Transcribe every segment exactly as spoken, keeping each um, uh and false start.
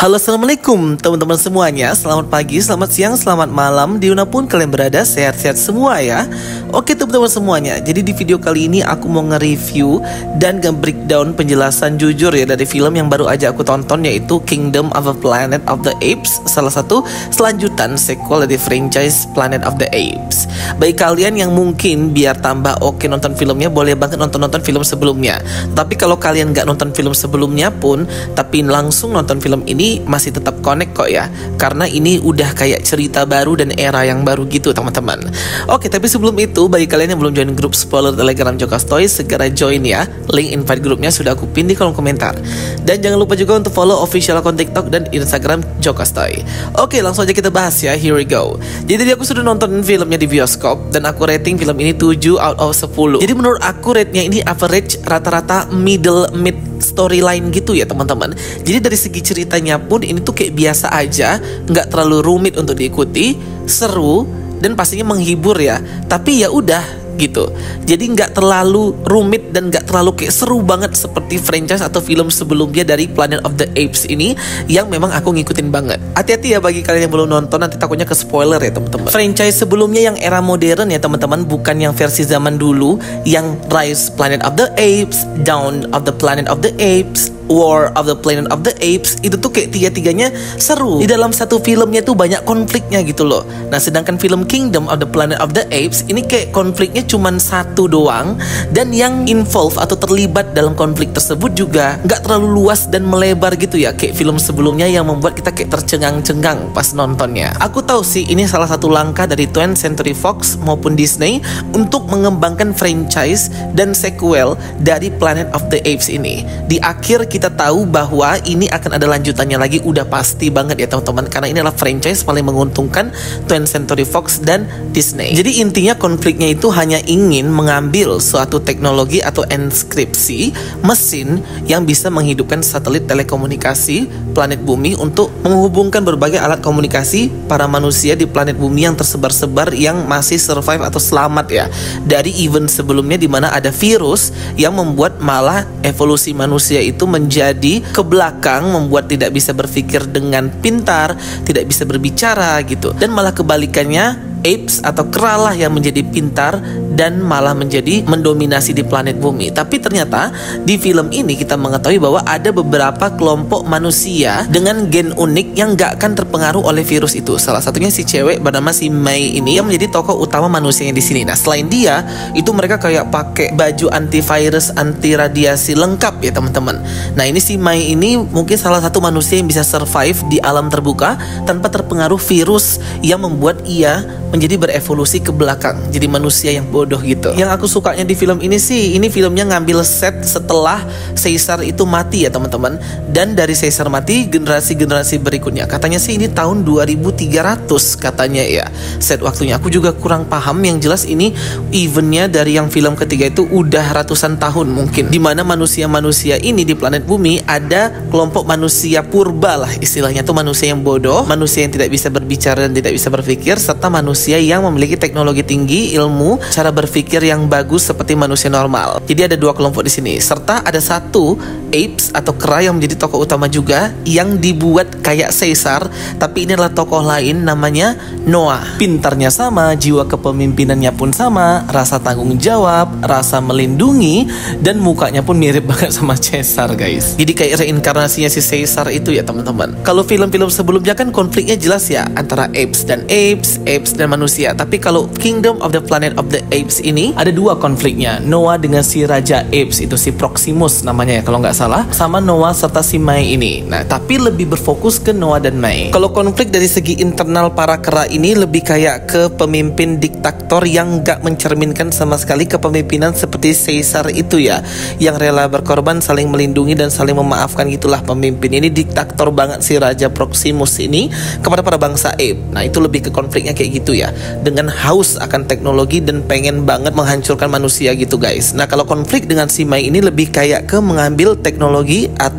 Halo, assalamualaikum teman-teman semuanya. Selamat pagi, selamat siang, selamat malam, dimanapun kalian berada, sehat-sehat semua ya. Oke teman-teman semuanya, jadi di video kali ini aku mau nge-review dan nge-breakdown penjelasan jujur ya dari film yang baru aja aku tonton, yaitu Kingdom of the Planet of the Apes, salah satu selanjutan sequel dari franchise Planet of the Apes. Bagi kalian yang mungkin biar tambah oke nonton filmnya, boleh banget nonton-nonton film sebelumnya. Tapi kalau kalian nggak nonton film sebelumnya pun, tapi langsung nonton film ini, masih tetap connect kok ya, karena ini udah kayak cerita baru dan era yang baru gitu teman-teman. Oke, tapi sebelum itu, bagi kalian yang belum join grup spoiler Telegram Jokastoy, segera join ya. Link invite grupnya sudah aku pin di kolom komentar. Dan jangan lupa juga untuk follow official akun TikTok dan Instagram Jokastoy. Oke, langsung aja kita bahas ya. Here we go. Jadi tadi aku sudah nonton filmnya di bioskop dan aku rating film ini tujuh out of sepuluh. Jadi menurut aku rate-nya ini average, rata-rata middle mid storyline gitu ya teman-teman. Jadi dari segi ceritanya pun ini tuh kayak biasa aja, nggak terlalu rumit untuk diikuti, seru dan pastinya menghibur ya. Tapi ya udah gitu. Jadi nggak terlalu rumit dan nggak terlalu kayak seru banget seperti franchise atau film sebelumnya dari Planet of the Apes ini yang memang aku ngikutin banget. Hati-hati ya bagi kalian yang belum nonton, nanti takutnya ke spoiler ya teman-teman. Franchise sebelumnya yang era modern ya teman-teman, bukan yang versi zaman dulu yang Rise Planet of the Apes, Dawn of the Planet of the Apes, War of the Planet of the Apes. Itu tuh kayak tiga-tiganya seru. Di dalam satu filmnya tuh banyak konfliknya gitu loh. Nah sedangkan film Kingdom of the Planet of the Apes ini kayak konfliknya cuman satu doang, dan yang involve atau terlibat dalam konflik tersebut juga nggak terlalu luas dan melebar gitu ya kayak film sebelumnya yang membuat kita kayak tercengang-cengang pas nontonnya. Aku tahu sih ini salah satu langkah dari twentieth Century Fox maupun Disney untuk mengembangkan franchise dan sequel dari Planet of the Apes ini. Di akhir kita tahu bahwa ini akan ada lanjutannya lagi, udah pasti banget ya teman-teman, karena ini adalah franchise paling menguntungkan twentieth Century Fox dan Disney. Jadi intinya konfliknya itu hanya ingin mengambil suatu teknologi atau enskripsi mesin yang bisa menghidupkan satelit telekomunikasi planet bumi untuk menghubungkan berbagai alat komunikasi para manusia di planet bumi yang tersebar-sebar yang masih survive atau selamat ya dari event sebelumnya di mana ada virus yang membuat malah evolusi manusia itu menjadi ke belakang, membuat tidak bisa berpikir dengan pintar, tidak bisa berbicara gitu, dan malah kebalikannya apes atau kera lah yang menjadi pintar dan malah menjadi mendominasi di planet bumi. Tapi ternyata di film ini kita mengetahui bahwa ada beberapa kelompok manusia dengan gen unik yang gak akan terpengaruh oleh virus itu. Salah satunya si cewek bernama si Mei ini yang menjadi tokoh utama manusianya di sini. Nah selain dia itu mereka kayak pakai baju antivirus, anti radiasi lengkap ya teman-teman. Nah ini si Mei ini mungkin salah satu manusia yang bisa survive di alam terbuka tanpa terpengaruh virus yang membuat ia menjadi berevolusi ke belakang, jadi manusia yang bodoh gitu. Yang aku sukanya di film ini sih, ini filmnya ngambil set setelah Caesar itu mati ya teman-teman. Dan dari Caesar mati, generasi-generasi berikutnya, katanya sih ini tahun dua ribu tiga ratus katanya ya set waktunya. Aku juga kurang paham, yang jelas ini eventnya dari yang film ketiga itu udah ratusan tahun mungkin, dimana manusia-manusia ini di planet bumi ada kelompok manusia purba lah istilahnya, tuh manusia yang bodoh, manusia yang tidak bisa berbicara dan tidak bisa berpikir, serta manusia yang memiliki teknologi tinggi, ilmu, cara berpikir yang bagus seperti manusia normal. Jadi ada dua kelompok di sini, serta ada satu apes atau kera yang menjadi tokoh utama juga yang dibuat kayak Caesar, tapi ini adalah tokoh lain namanya Noah. Pintarnya sama, jiwa kepemimpinannya pun sama, rasa tanggung jawab, rasa melindungi, dan mukanya pun mirip banget sama Caesar guys. Jadi kayak reinkarnasinya si Caesar itu ya teman-teman. Kalau film-film sebelumnya kan konfliknya jelas ya antara apes dan apes, apes dan manusia. Tapi kalau Kingdom of the Planet of the Apes ini ada dua konfliknya, Noah dengan si Raja Apes itu, si Proximus namanya ya kalau nggak salah, sama Noah serta si Mei ini. Nah tapi lebih berfokus ke Noah dan Mei. Kalau konflik dari segi internal para kera ini lebih kayak ke pemimpin diktator yang nggak mencerminkan sama sekali kepemimpinan seperti Caesar itu ya, yang rela berkorban, saling melindungi dan saling memaafkan gitulah pemimpin. Ini diktator banget si Raja Proximus ini kepada para bangsa ape. Nah itu lebih ke konfliknya kayak gitu ya, dengan haus akan teknologi dan pengen banget menghancurkan manusia gitu guys. Nah kalau konflik dengan si Mei ini lebih kayak ke mengambil teknologi atau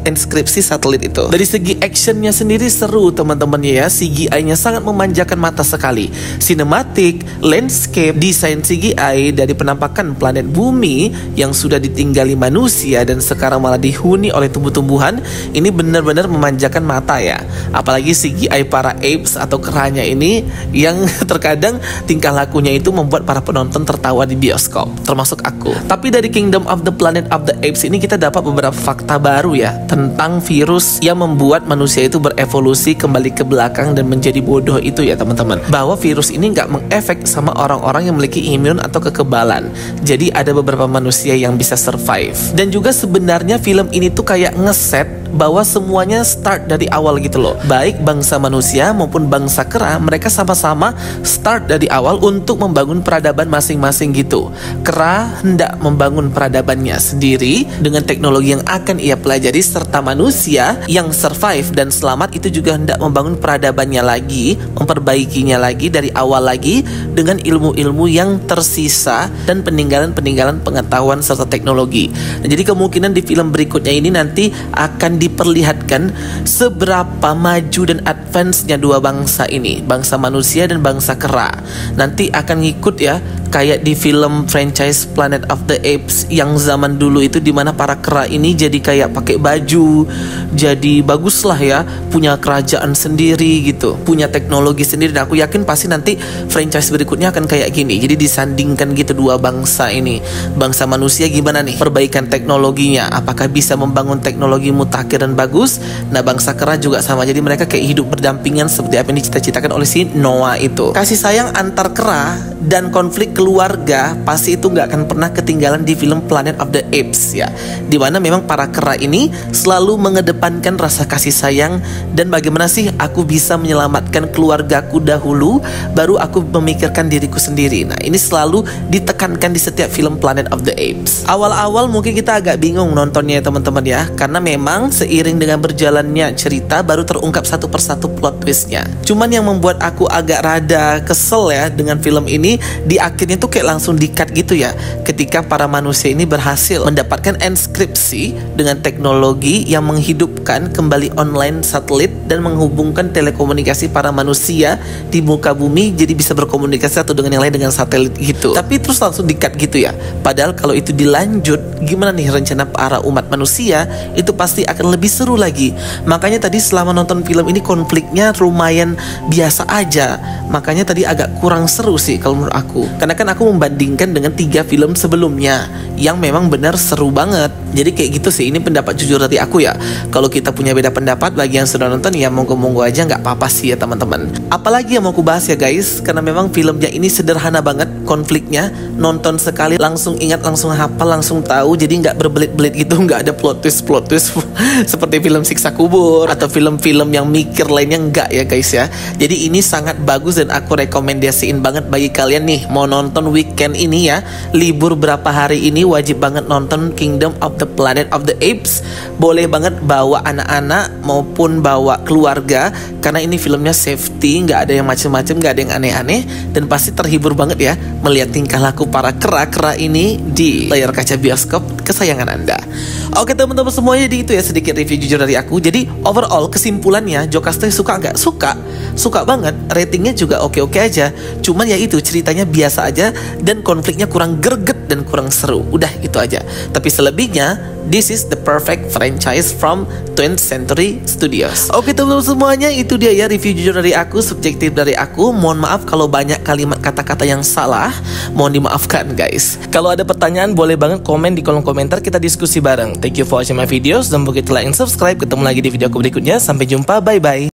enskripsi satelit itu. Dari segi actionnya sendiri seru teman-teman ya, C G I-nya sangat memanjakan mata sekali. Sinematik, landscape, desain C G I dari penampakan planet bumi yang sudah ditinggali manusia dan sekarang malah dihuni oleh tumbuh-tumbuhan, ini benar-benar memanjakan mata ya. Apalagi C G I para apes atau keranya ini yang terkadang tingkah lakunya itu membuat para penonton tertawa di bioskop, termasuk aku. Tapi dari Kingdom of the Planet of the Apes ini kita dapat beberapa fakta baru ya tentang virus yang membuat manusia itu berevolusi kembali ke belakang dan menjadi bodoh itu ya teman-teman. Bahwa virus ini nggak mengefek sama orang-orang yang memiliki imun atau kekebalan. Jadi ada beberapa manusia yang bisa survive. Dan juga sebenarnya film ini tuh kayak ngeset bahwa semuanya start dari awal gitu loh. Baik bangsa manusia maupun bangsa kera, mereka sama-sama start dari awal untuk membangun peradaban masing-masing gitu. Kera hendak membangun peradabannya sendiri dengan teknologi yang akan ia pelajari, serta manusia yang survive dan selamat itu juga hendak membangun peradabannya lagi, memperbaikinya lagi dari awal lagi dengan ilmu-ilmu yang tersisa dan peninggalan-peninggalan pengetahuan serta teknologi. Nah, jadi kemungkinan di film berikutnya ini nanti akan diperlihatkan seberapa maju dan advance-nya dua bangsa ini, bangsa manusia dan bangsa kera. Nanti akan ngikut ya kayak di film franchise Planet of the Apes yang zaman dulu itu, dimana para kera ini jadi kayak pakai baju, jadi bagus lah ya, punya kerajaan sendiri gitu, punya teknologi sendiri. Dan aku yakin pasti nanti franchise berikutnya akan kayak gini. Jadi disandingkan gitu dua bangsa ini. Bangsa manusia gimana nih perbaikan teknologinya, apakah bisa membangun teknologi mutakhir dan bagus. Nah bangsa kera juga sama, jadi mereka kayak hidup berdampingan seperti apa yang dicita-citakan oleh si Noah itu. Kasih sayang antar kera dan konflik keluarga pasti itu nggak akan pernah ketinggalan di film Planet of the Apes ya, dimana memang para kera ini selalu mengedepankan rasa kasih sayang dan bagaimana sih aku bisa menyelamatkan keluargaku dahulu baru aku memikirkan diriku sendiri. Nah ini selalu ditekankan di setiap film Planet of the Apes. Awal-awal mungkin kita agak bingung nontonnya ya teman-teman ya, karena memang seiring dengan berjalannya cerita baru terungkap satu persatu plot twistnya. Cuman yang membuat aku agak rada kesel ya dengan film ini, di akhirnya tuh kayak langsung di-cut gitu ya, ketika para manusia ini berhasil mendapatkan enskripsi dengan teknologi yang menghidupkan kembali online satelit dan menghubungkan telekomunikasi para manusia di muka bumi, jadi bisa berkomunikasi satu dengan yang lain dengan satelit gitu. Tapi terus langsung di-cut gitu ya. Padahal kalau itu dilanjut, gimana nih rencana para umat manusia, itu pasti akan lebih seru lagi. Makanya tadi selama nonton film ini konfliknya lumayan biasa aja. Makanya tadi agak kurang seru sih kalau menurut aku. Karena kan aku membandingkan dengan tiga film sebelumnya yang memang benar seru banget. Jadi kayak gitu sih, ini pendapat jujur dari aku ya. Kalau kita punya beda pendapat, bagi yang sudah nonton ya monggo-monggo aja, nggak apa-apa sih ya teman-teman. Apalagi yang mau aku bahas ya guys, karena memang filmnya ini sederhana banget konfliknya. Nonton sekali langsung ingat, langsung hafal, langsung tahu. Jadi nggak berbelit-belit gitu, nggak ada plot twist plot twist seperti film Siksa Kubur atau film-film yang mikir lainnya, enggak ya guys ya. Jadi ini sangat bagus dan aku rekomendasiin banget bagi kalian nih mau nonton weekend ini ya, libur berapa hari ini wajib banget nonton Kingdom of the Planet of the Apes. Boleh banget bawa anak-anak maupun bawa keluarga, karena ini filmnya safety, nggak ada yang macem-macem, nggak ada yang aneh-aneh, dan pasti terhibur banget ya melihat tingkah laku para kera-kera ini di layar kaca bioskop kesayangan Anda. Oke teman-teman semuanya, jadi itu ya sedikit review jujur dari aku. Jadi overall kesimpulannya, Jocasta suka nggak? Suka, suka banget. Ratingnya juga oke-oke aja. Cuman ya itu ceritanya biasa aja dan konfliknya kurang greget dan kurang seru. Udah itu aja. Tapi selebihnya, this is the perfect franchise from twentieth Century Studios. Oke teman-teman semuanya, itu dia ya review jujur dari aku, subjektif dari aku. Mohon maaf kalau banyak kalimat kata-kata yang salah, mohon dimaafkan guys. Kalau ada pertanyaan boleh banget komen di kolom komentar, kita diskusi bareng. Thank you for watching my videos. Don't forget to like and subscribe. Ketemu lagi di video aku berikutnya. Sampai jumpa, bye bye.